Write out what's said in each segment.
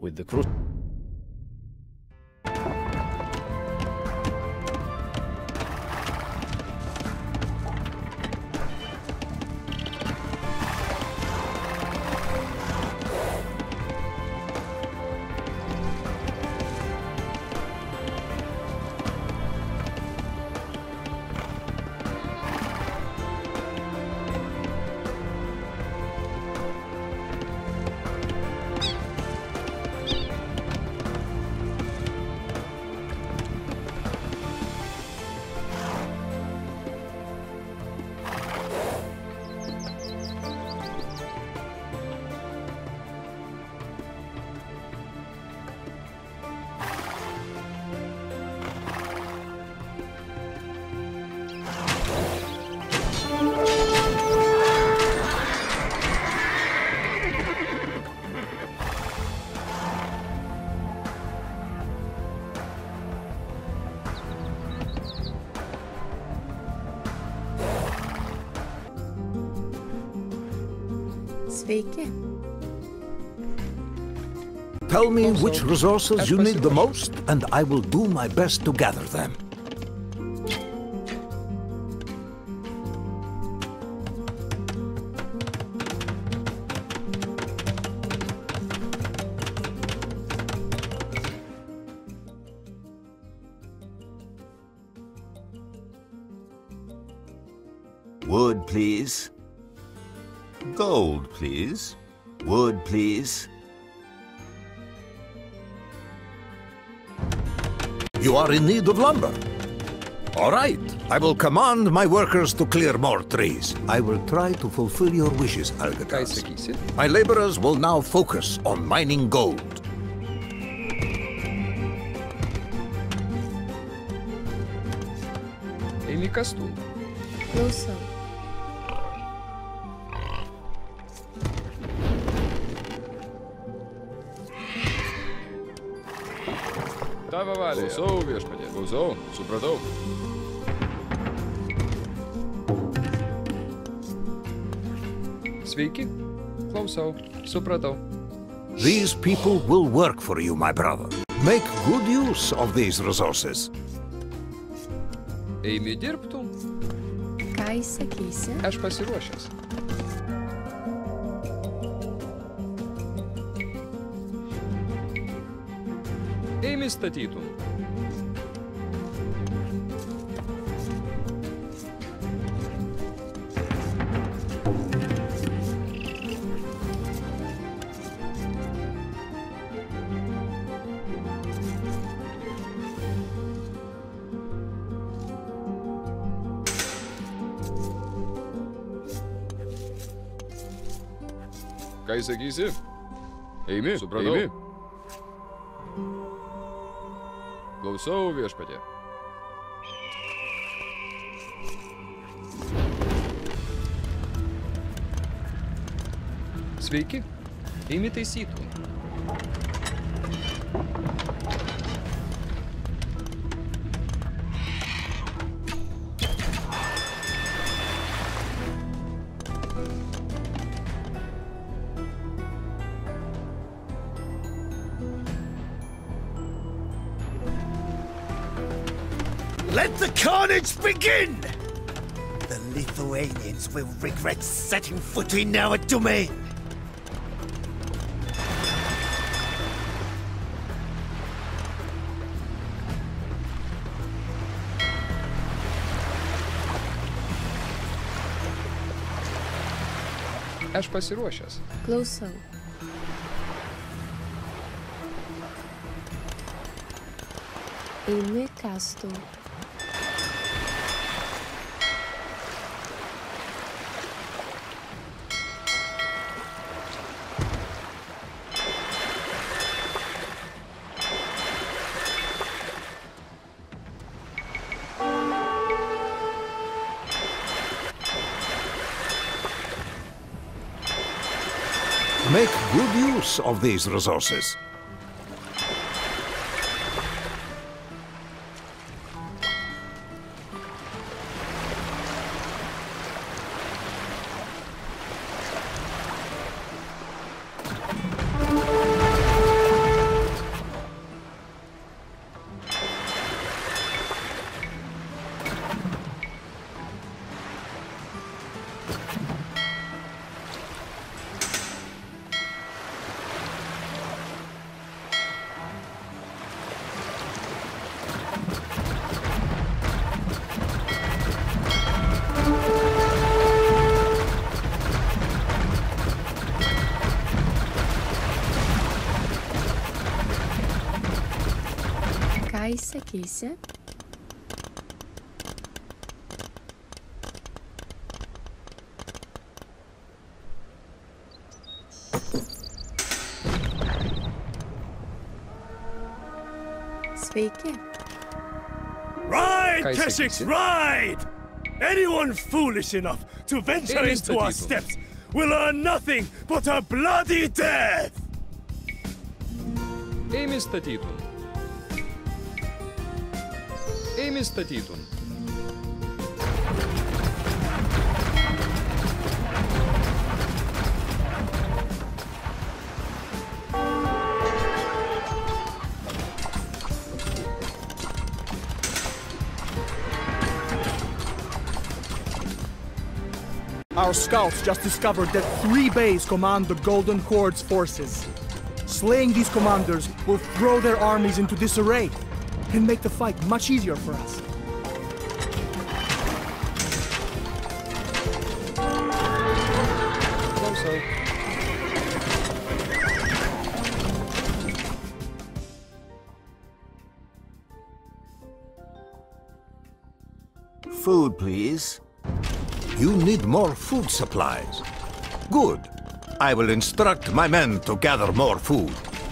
with the Crusaders. Sveiki. Tell me which resources you need the most, and I will do my best to gather them. Wood, please. Gold, please. Wood, please. You are in need of lumber. All right, I will command my workers to clear more trees. I will try to fulfill your wishes, Algirdas. My laborers will now focus on mining gold. Closer. Klausau, viešpatie, klausau, supratau. Sveiki, klausau, supratau. These people will work for you, my brother. Make good use of these resources. Eimi dirbtų. Ką įsakysi? Aš pasiruošęs. Eimi statytum. Ką įsakysi? Eimi, supratau. Eimi. Klausau, viešpatie. Sveiki, eimi taisytų. Let the carnage begin! The Lithuanians will regret setting foot in our domain. Aš pasiruošęs. Klausau. Eimi kastų. Make good use of these resources. Ką jis sakysi? Sveiki. Ride, Keshiks, ride! Anyone foolish enough to venture into our steppes will earn nothing but a bloody death! Ėmės Teuton. Ėmės Teuton. Our scouts just discovered that 3 bays command the Golden Hord's forces. Slaying these commanders will throw their armies into disarray and make the fight much easier for us. Food, please. You need more food supplies. Good. I will instruct my men to gather more food.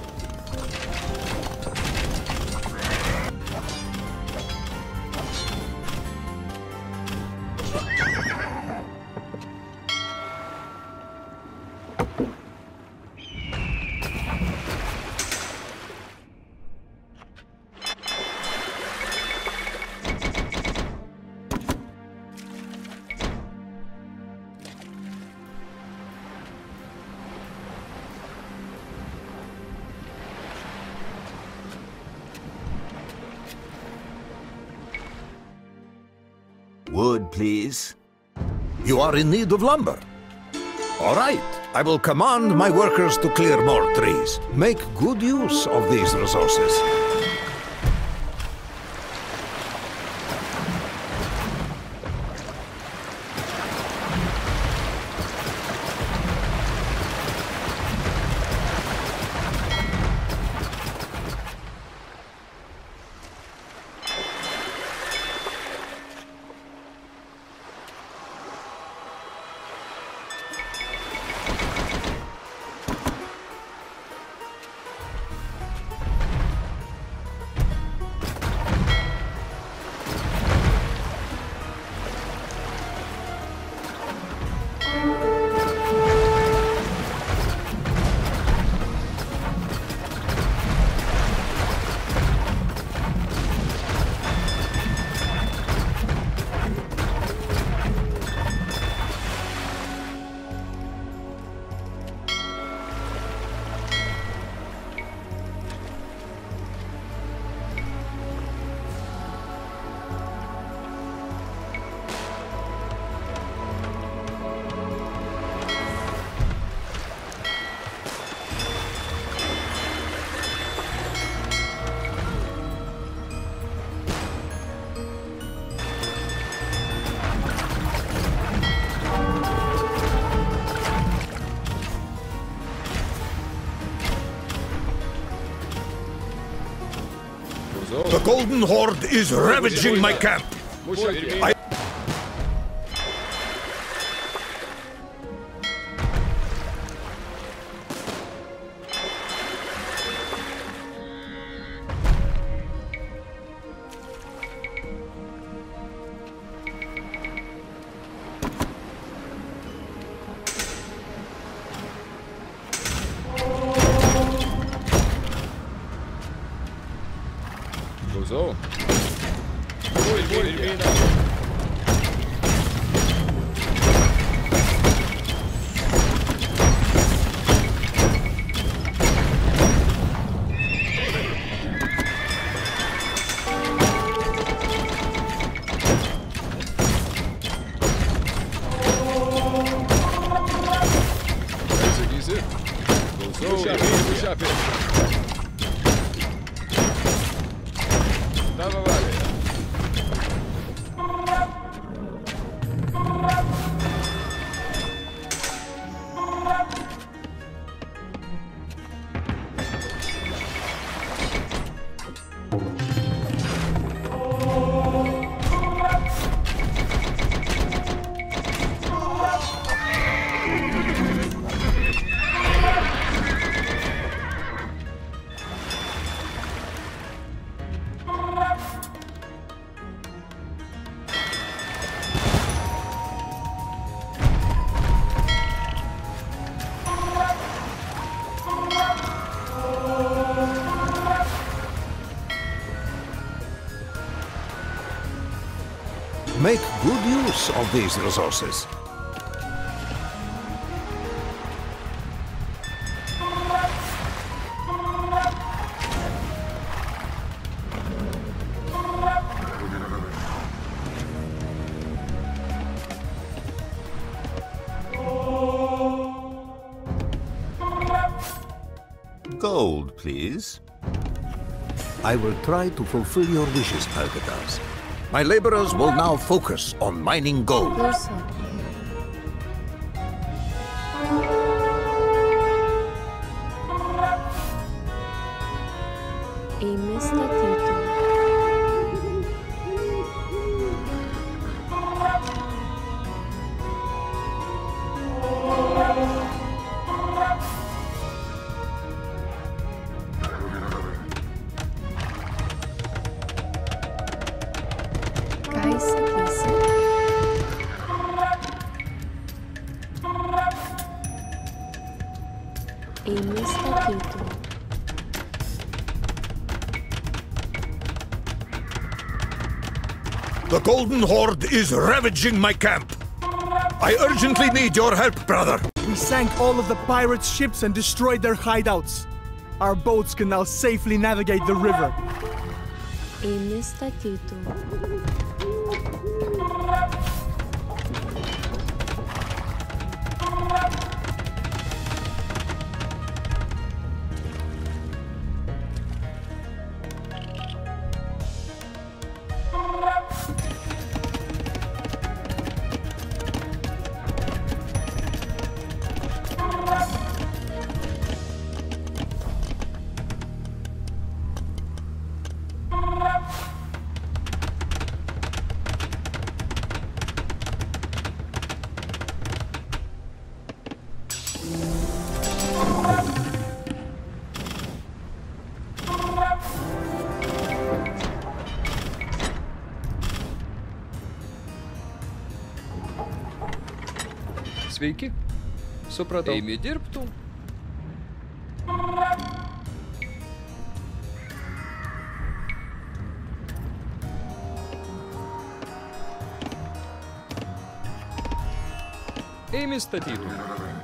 Wood, please. You are in need of lumber. All right. I will command my workers to clear more trees. Make good use of these resources. The Golden Horde is ravaging my camp. So. Make good use of these resources. Gold, please. I will try to fulfill your wishes, Algirdas. My laborers will now focus on mining gold. Bursa. Emis Teuton. The Golden Horde is ravaging my camp. I urgently need your help, brother. We sank all of the pirates' ships and destroyed their hideouts. Our boats can now safely navigate the river. Emis Teuton. Sveiki. Supratau. Eimi dirbtų. Eimi statytų.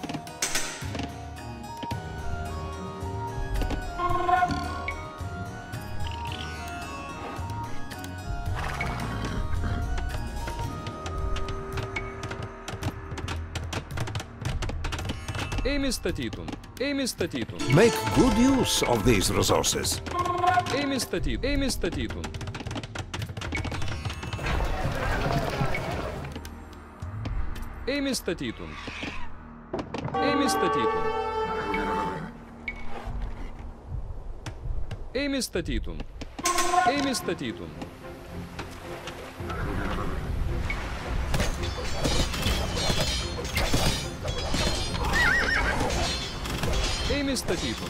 Emis Teuton. Emis Teuton. Make good use of these resources. Emis Teuton. Emis Teuton. Emis Teuton. Emis Teuton. Emis Teuton. Emis Teuton. Emis Teuton.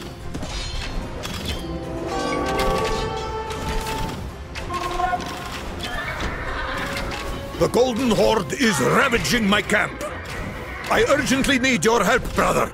The Golden Horde is ravaging my camp. I urgently need your help, brother.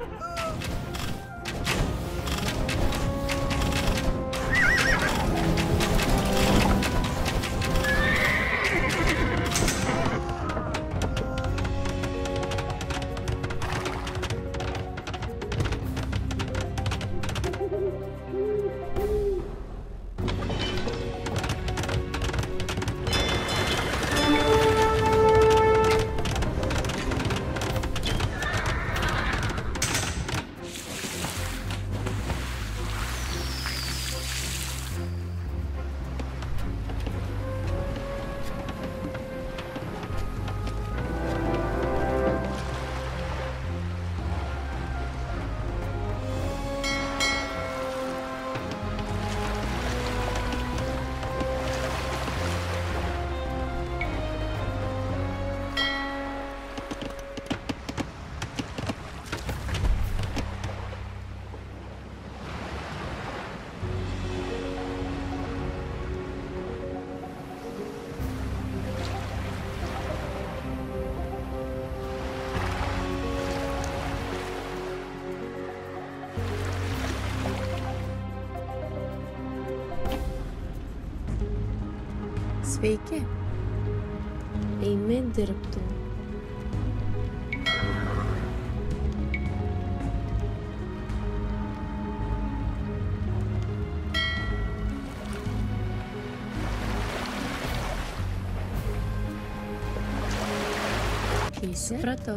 Sveiki. Eime dirbti. Supratau.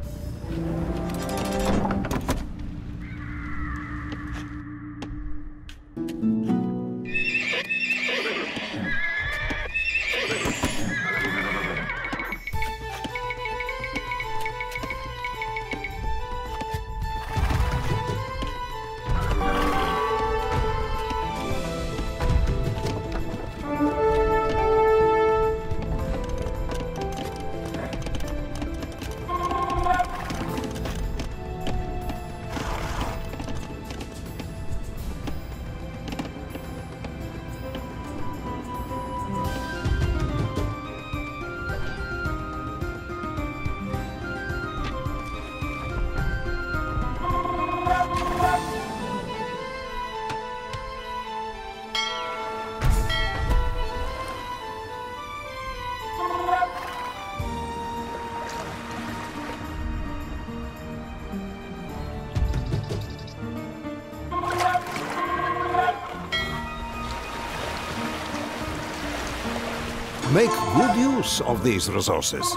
Make good use of these resources.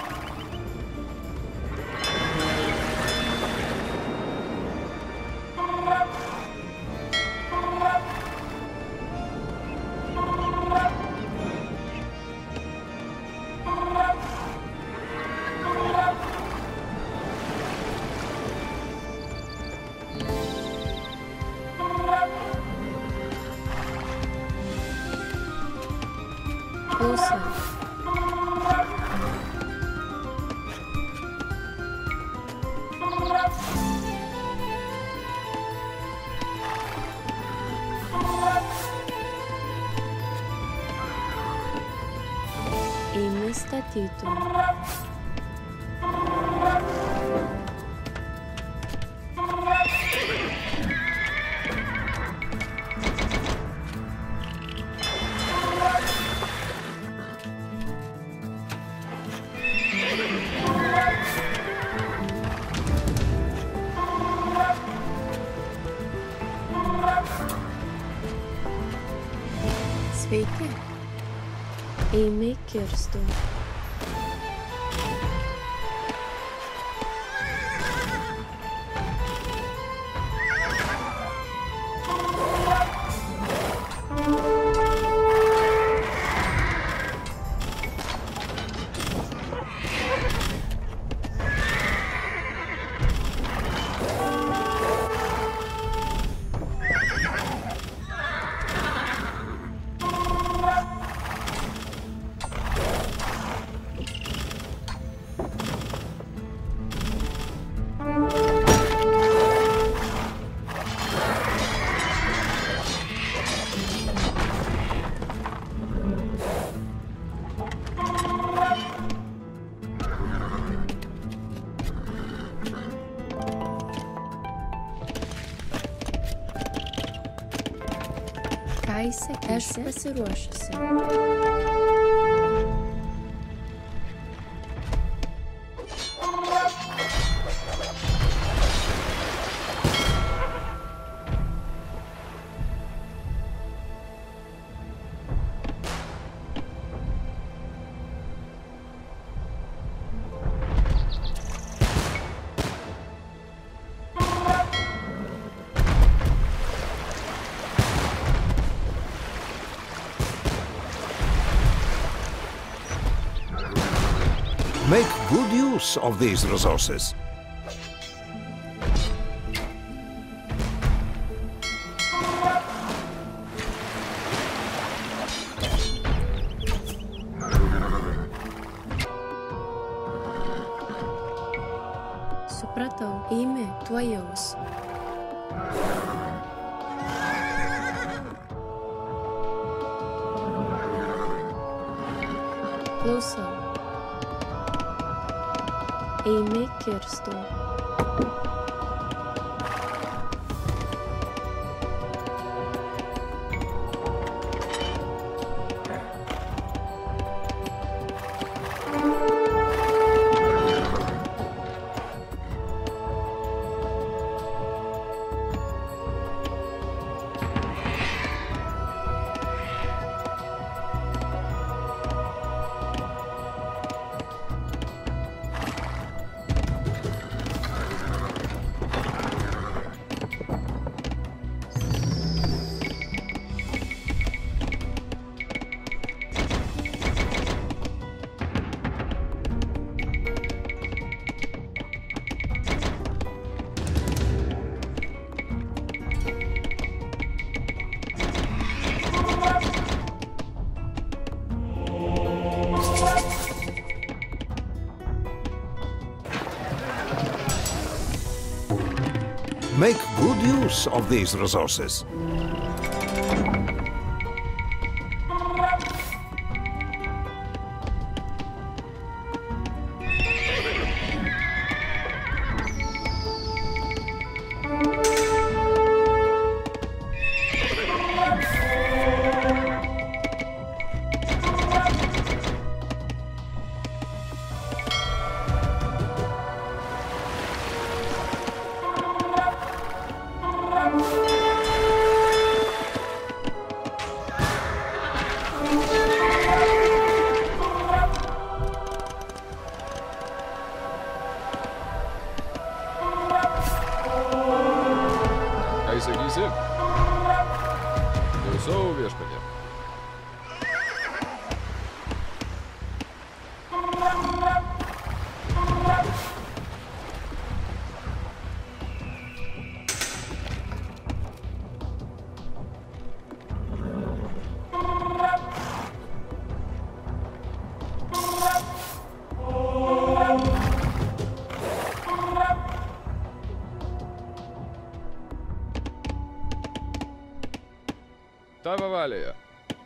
Teuton. Sveiki. Eime kirstų. Aš pasiruošusi. Make good use of these resources. Supratau, eime tuojaus. Klausau. Eime kirstų. use of these resources. Valia.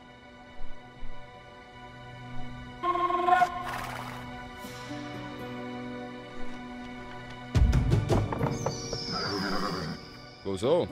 Goes on.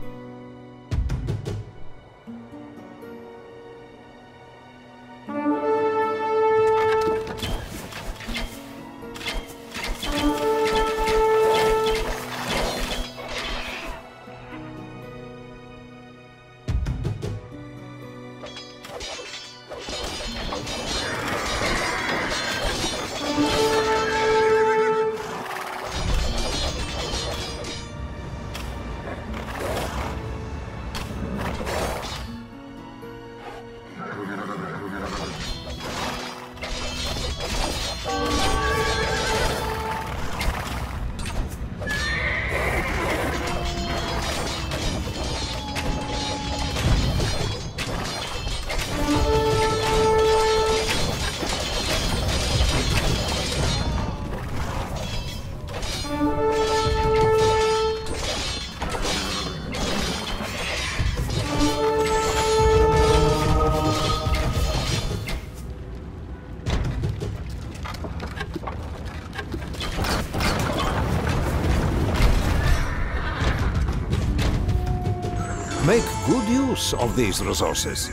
Make good use of these resources.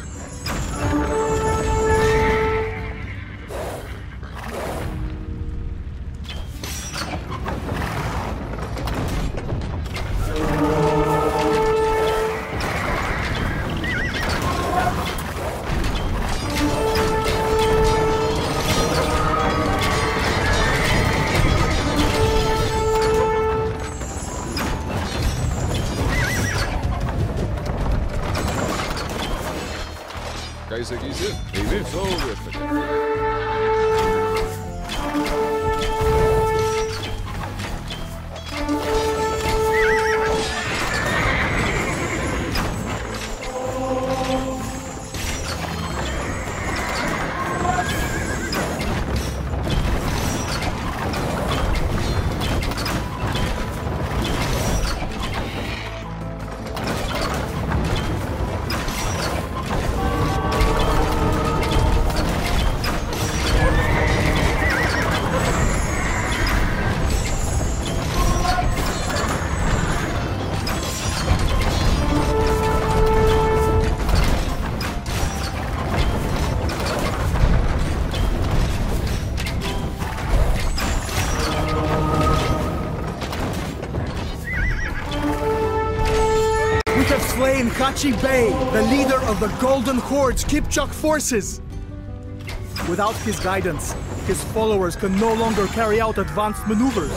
Kachi Bey, the leader of the Golden Horde's Kipchak forces. Without his guidance, his followers can no longer carry out advanced maneuvers.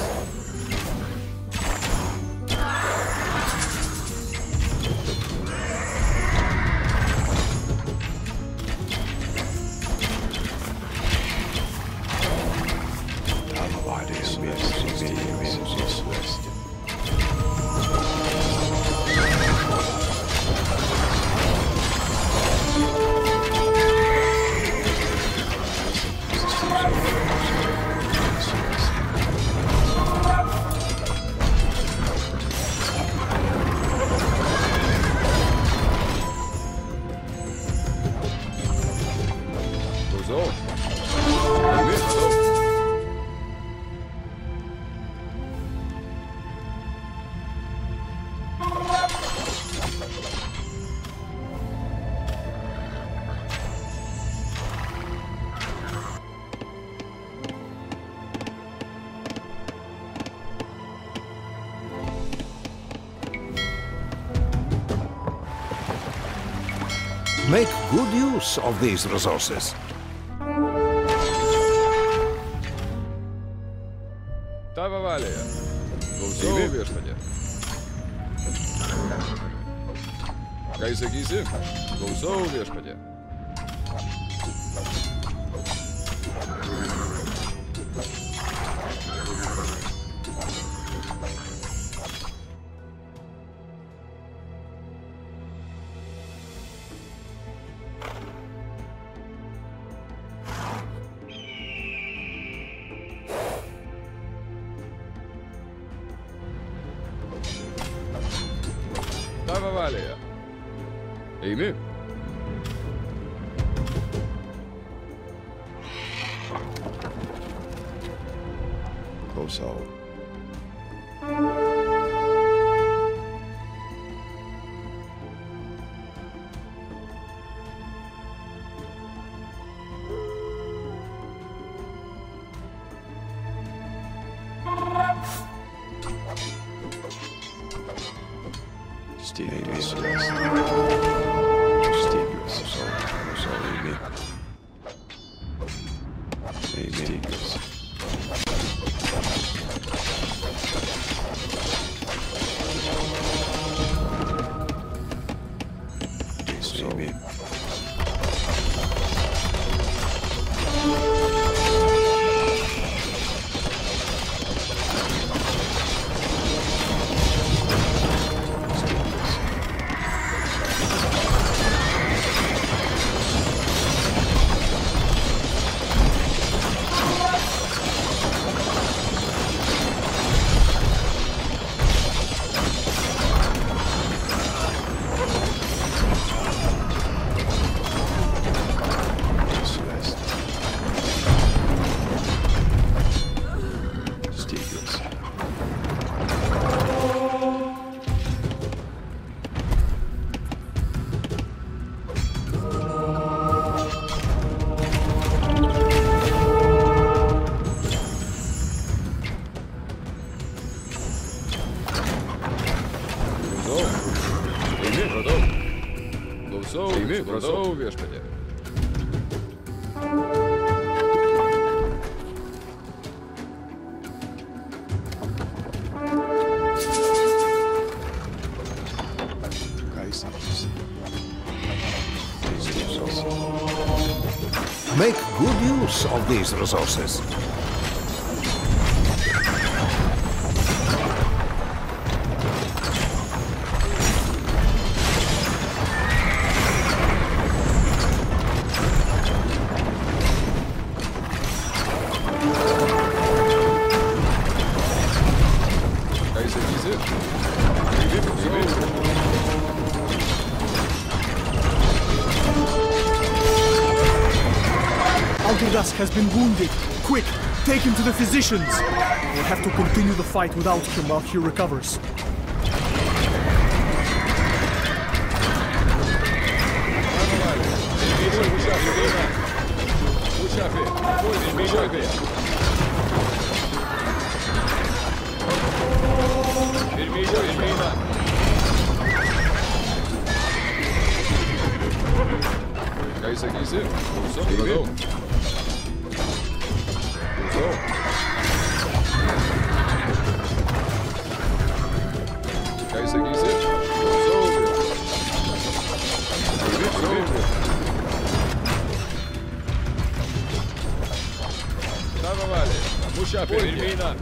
Make good use of these resources. Tava valėje. Klausau viešpatie. Ką įsakysi? Klausau viešpatie. Tava valėje. Eimi. Klausau. Supratau viešpatie. Ką jis sakys? Make good use of these resources. Algirdas has been wounded. Quick, take him to the physicians. We'll have to continue the fight without him while he recovers. Ką įsakysi? Supratau. Ką įsakysi? Tava valė. Muša pirmina.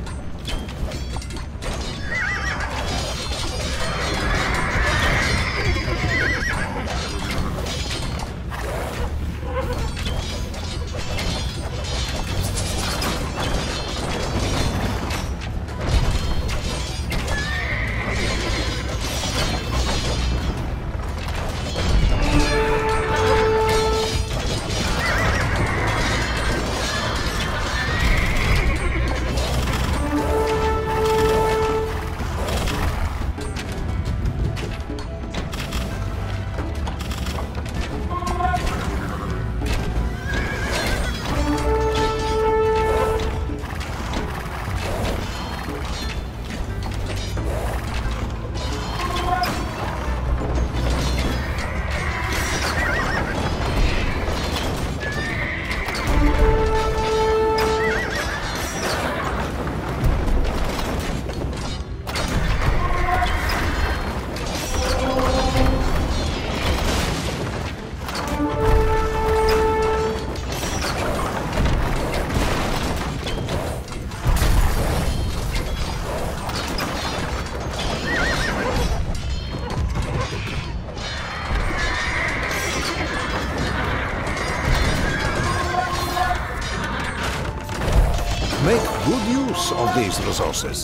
use of these resources.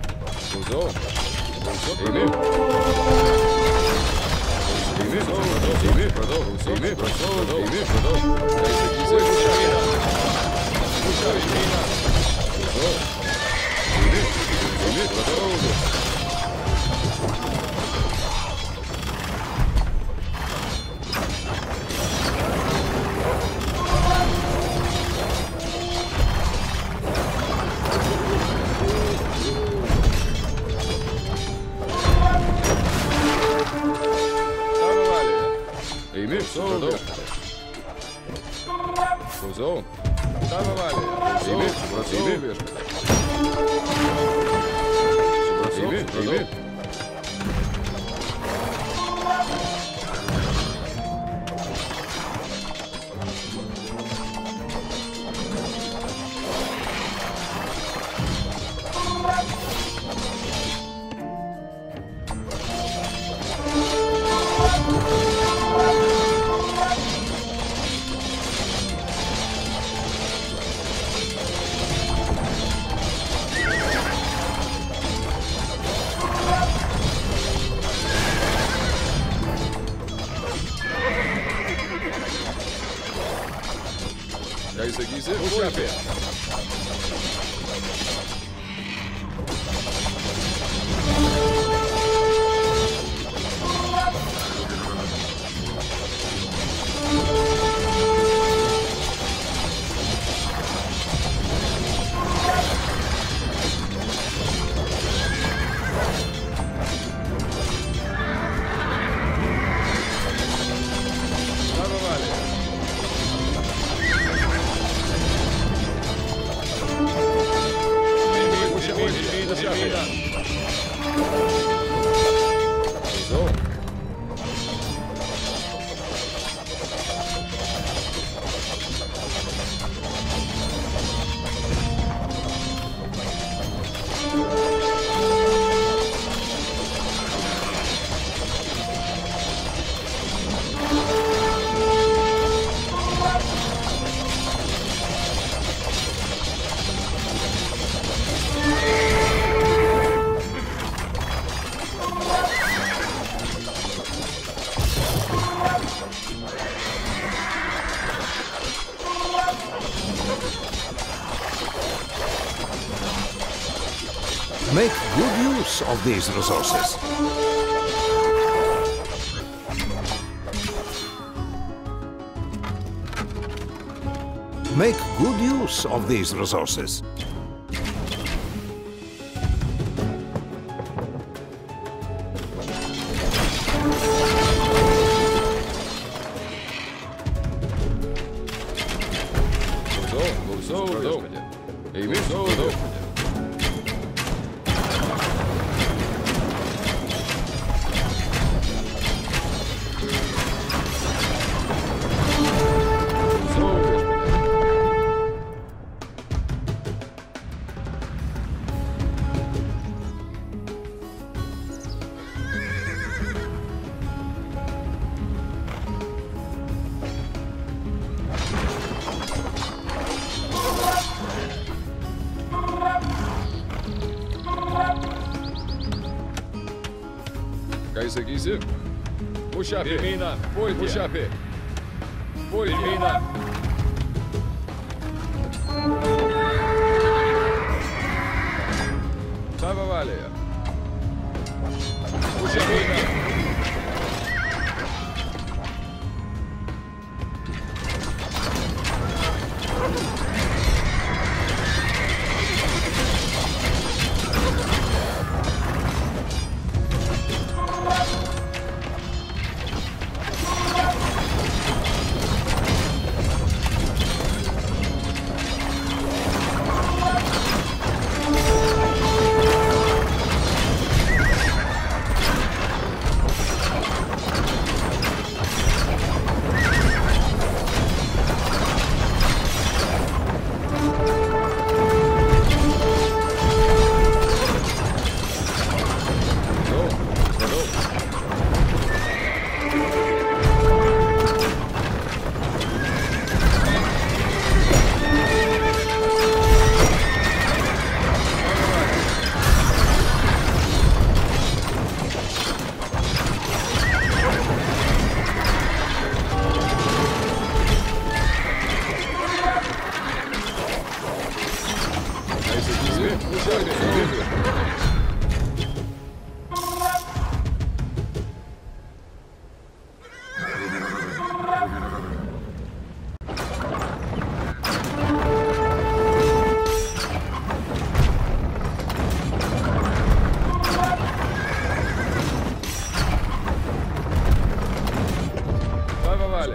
Make good use of these resources. Make good use of these resources. Termina. Puxa, termina. Salva, vale. Puxa, termina.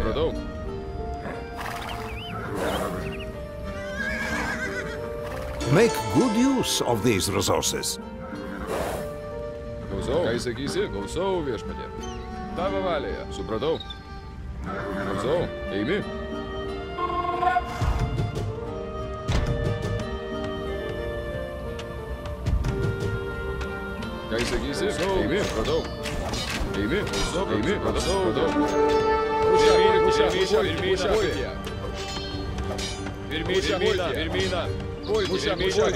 Supratau. Make good use of these resources. Klausau. Ką įsakysi? Klausau, viešpatie. Tavo valėje. Supratau. Klausau. Eimi. Ką įsakysi? Eimi. Supratau. Eimi. Klausau. Eimi. Supratau. Pirmyną. Pušia.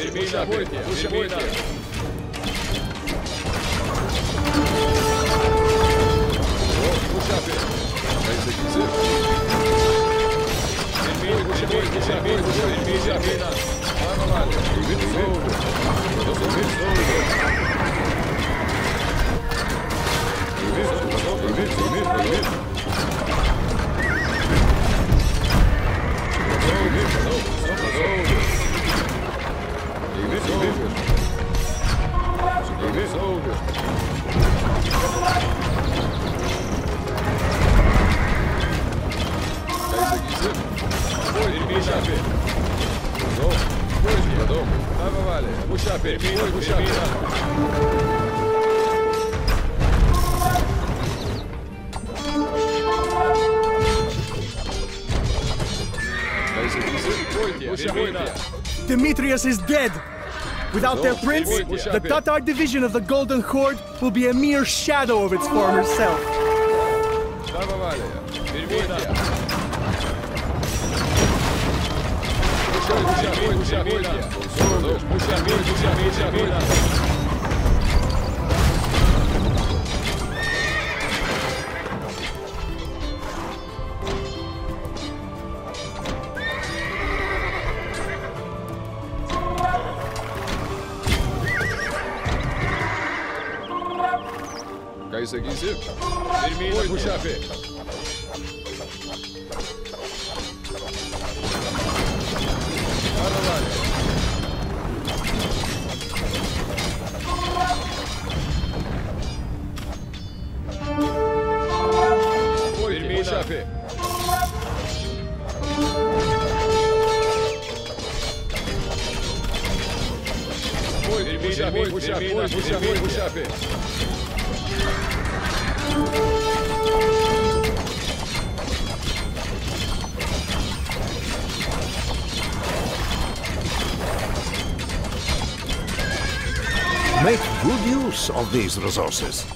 Demetrius is dead! Without their prince, the Tatar division of the Golden Horde will be a mere shadow of its former self. Ką įsakysi? Pirmyną pušiapį. Pirmyną pušiapį. Pušiapį. Make good use of these resources.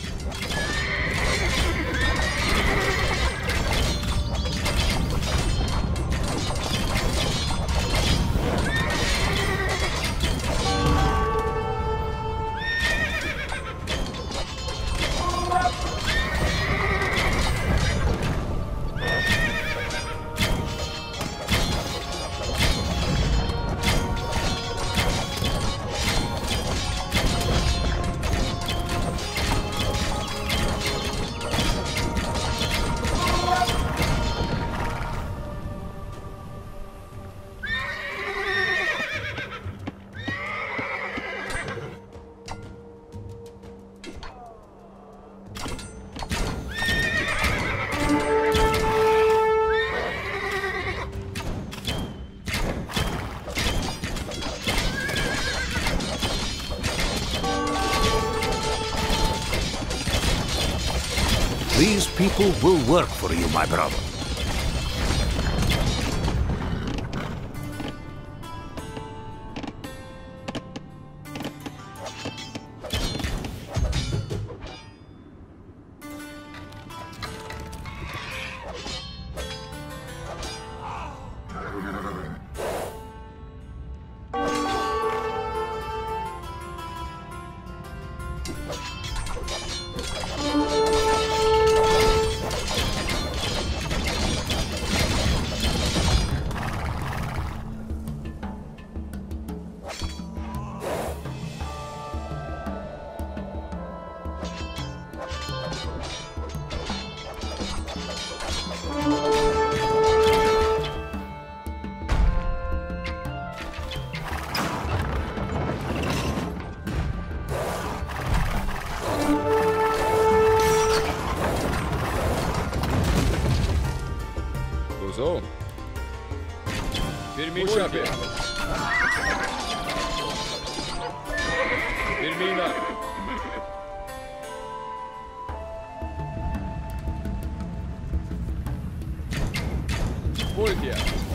These people will work for you, my brother. Muşape. Firmina. Voltia.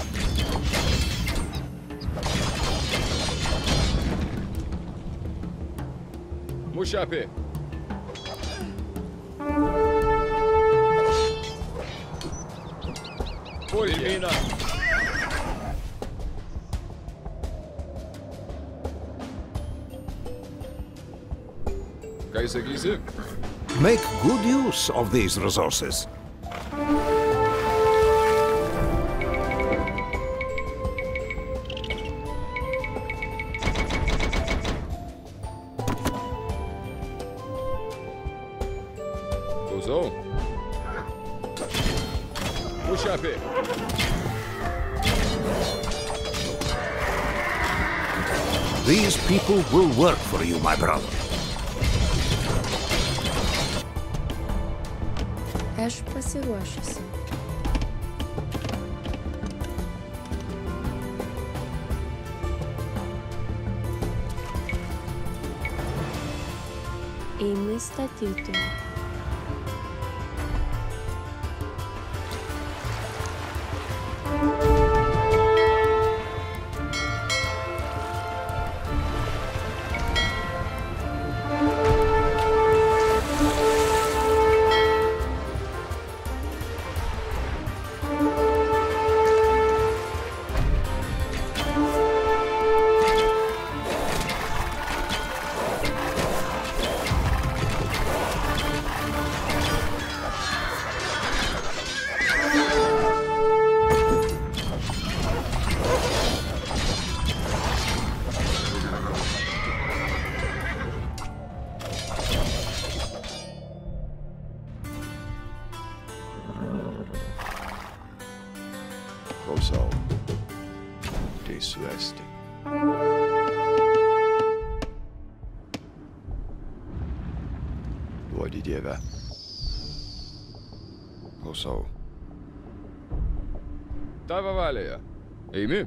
Muşape. Firmina. Kaysagisi. Make good use of these resources. Kozo. Muşape. These people will work for you, my brother. Aš pasiruošusi. Eini statyti. Koso. De Sueste. Luoi di Dieve. Koso. Tava Valea. Eimi.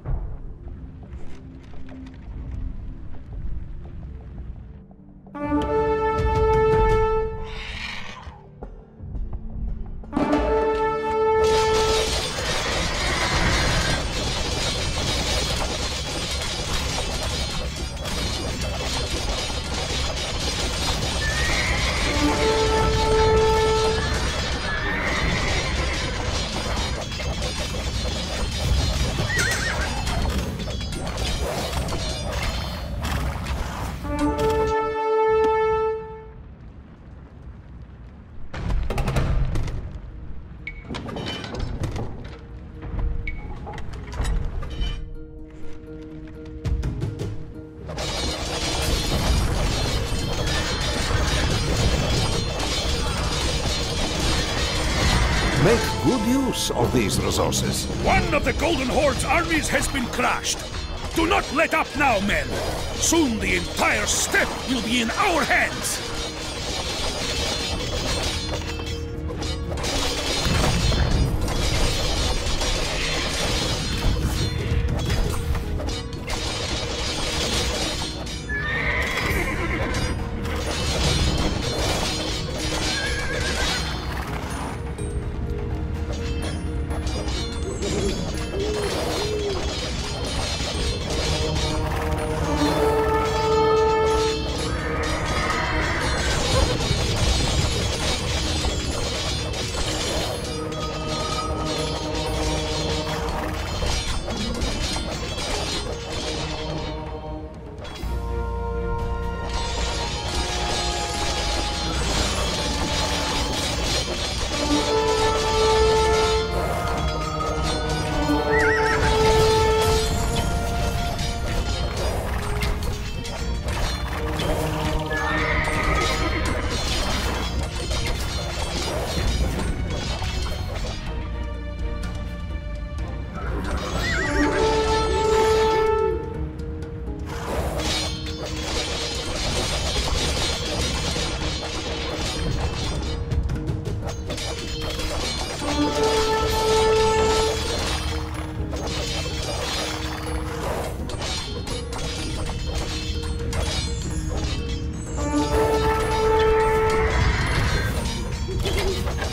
Make good use of these resources. One of the Golden Horde's armies has been crushed. Do not let up now, men. Soon the entire steppe will be in our hands.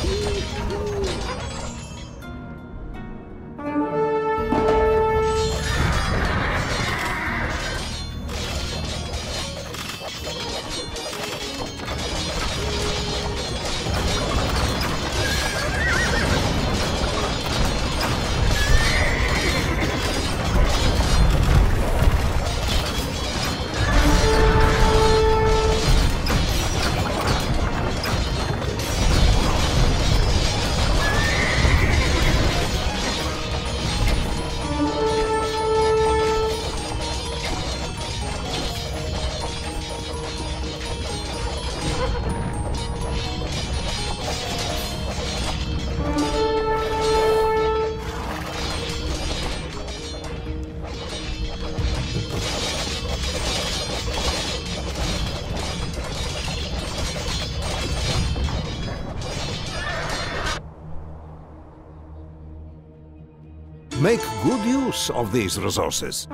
Make good use of these resources.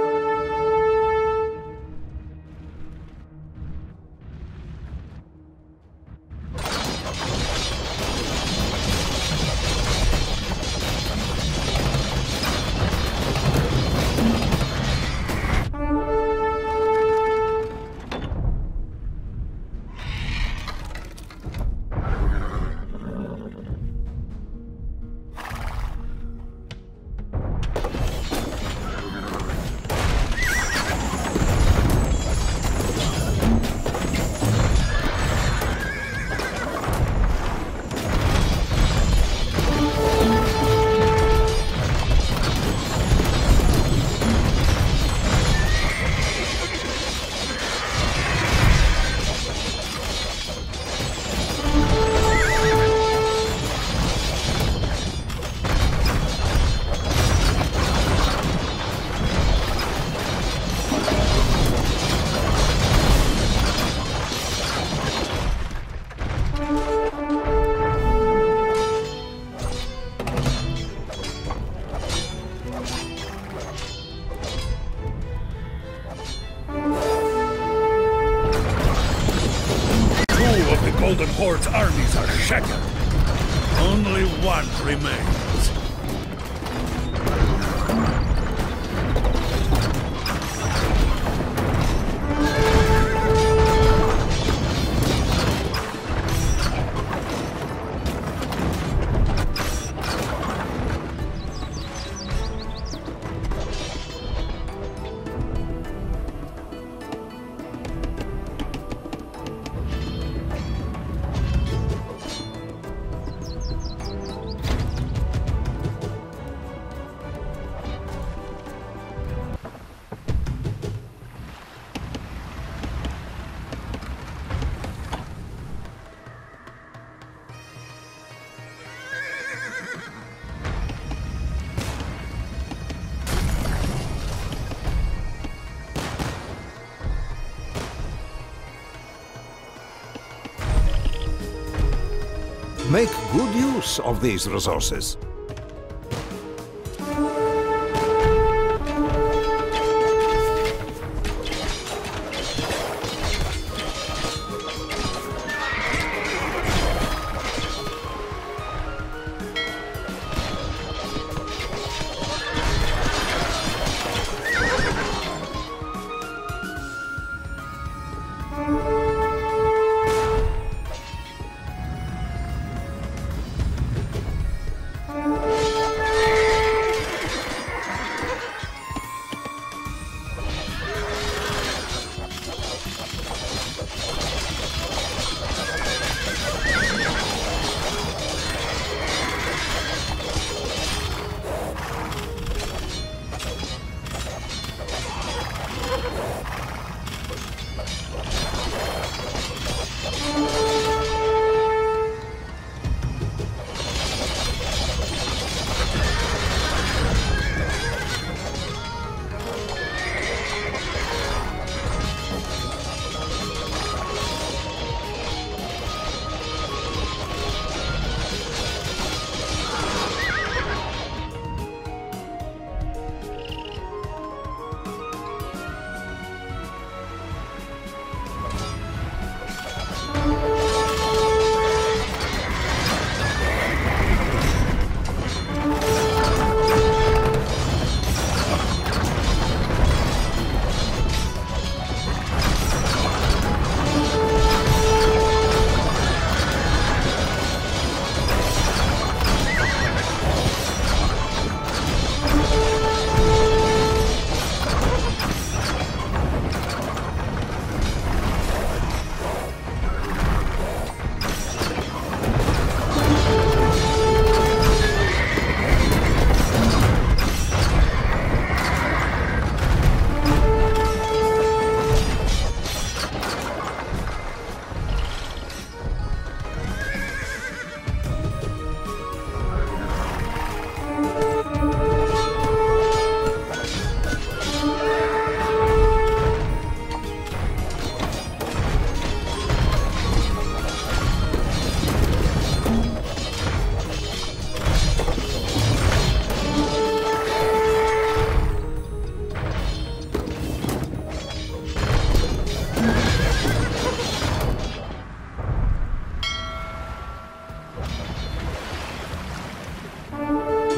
Golden Horde's armies are shattered. Only one remains. Make good use of these resources.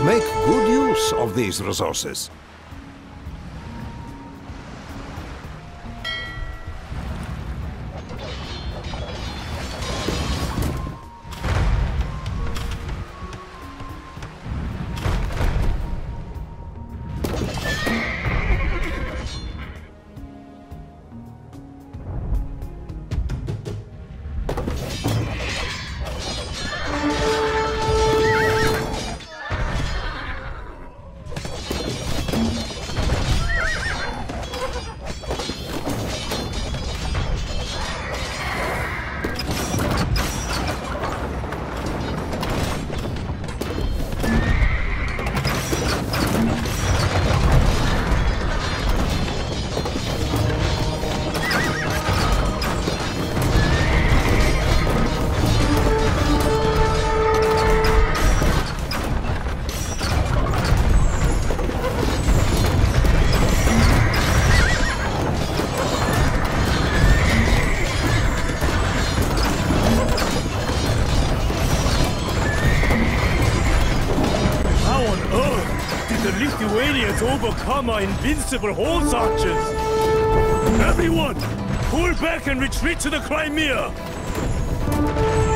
make good use of these resources. Overcome our invincible horse archers! Everyone, pull back and retreat to the Crimea!